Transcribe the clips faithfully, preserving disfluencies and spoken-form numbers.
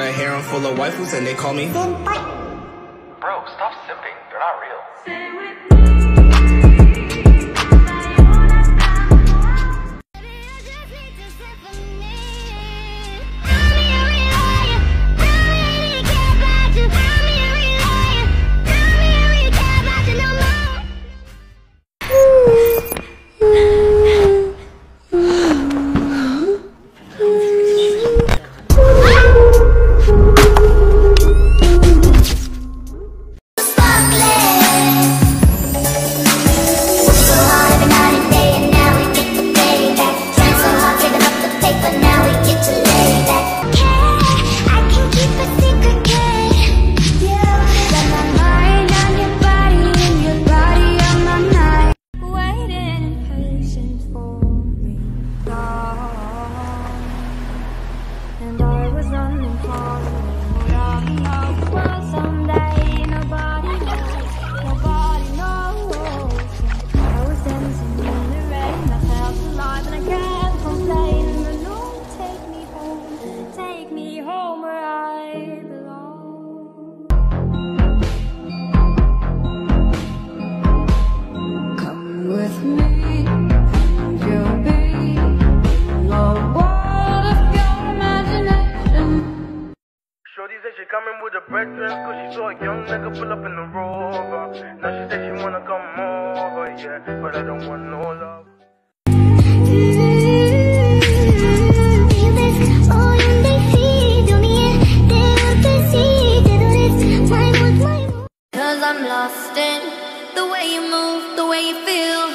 a harem full of waifus and they call me Bro, stop simping. They're not real. She coming with a breakfast, cause she saw a young nigga pull up in the Rover. Now she said she wanna come over, yeah, but I don't want no love. Cause I'm lost in the way you move, the way you feel.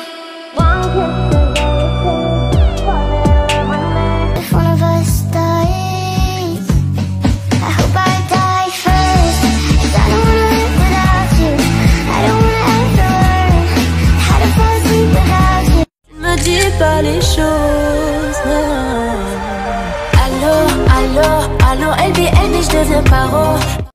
If one of us dies, I hope I die first. Cause I don't wanna live without you. I don't wanna ever learn how to fall asleep without you. Me dis pas les choses, non. Allô, allô, allô, L B L B, je deviens paro.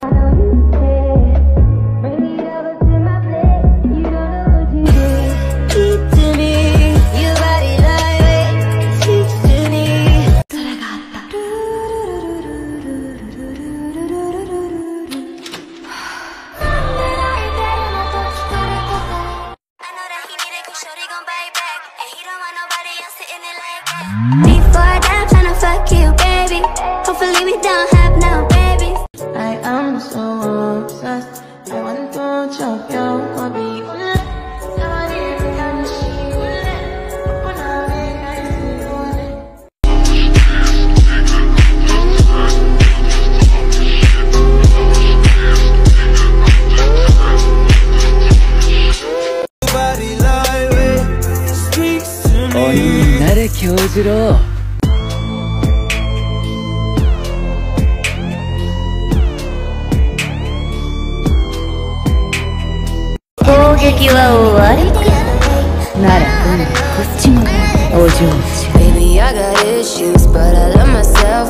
Before that, tryna fuck you, baby. Hopefully we don't have no babies. I am so obsessed. I want to chop your body. 나를 교주로攻撃は終わりかなら今度こっちもお嬢ちゃん Baby, I got issues, but I love myself.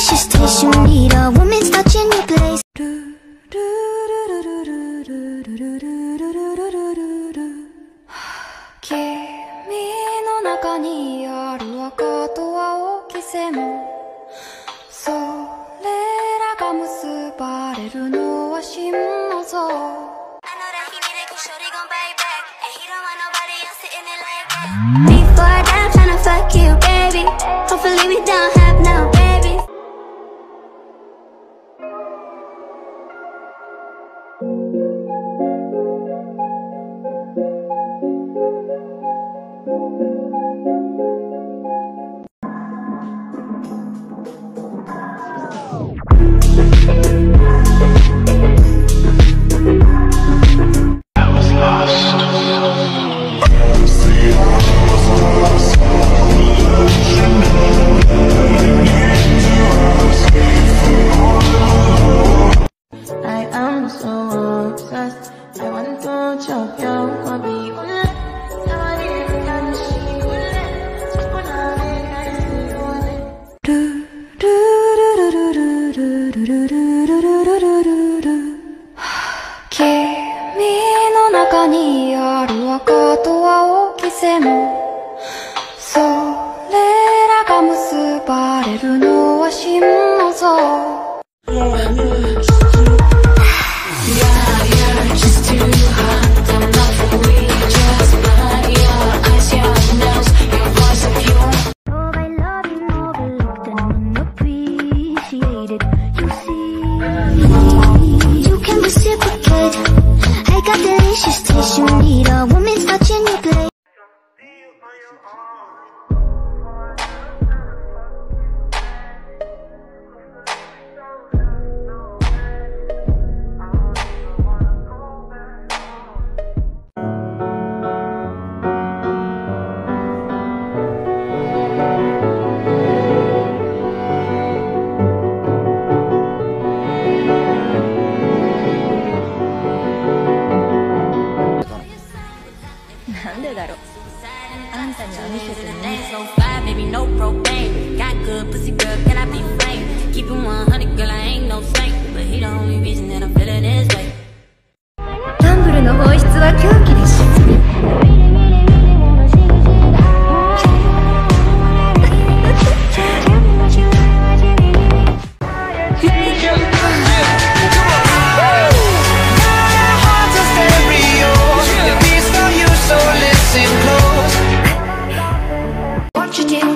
delicious taste. You need a woman's touch in your place. Kimi no naka ni aru aka to aoki sen, それらが結ばれるのは真の像。 Before I die, I'm tryna fuck you, baby. Hopefully we don't have no babies. I am so obsessed. I want to chop your body. Kimi no naka ni aru aka to aoki sen, それらが結ばれるのは真の像。 Oh, I love you overlooked and unappreciated. You see, you can reciprocate. I got delicious taste. You need a woman's touch in your place. Baby, no propane. Got good pussy, girl, can I be framed? Keep it one hundred, girl, I ain't no saint. But he the only reason that I'm feeling this way. ギャンブルの本質は狂気でしょ。 What you did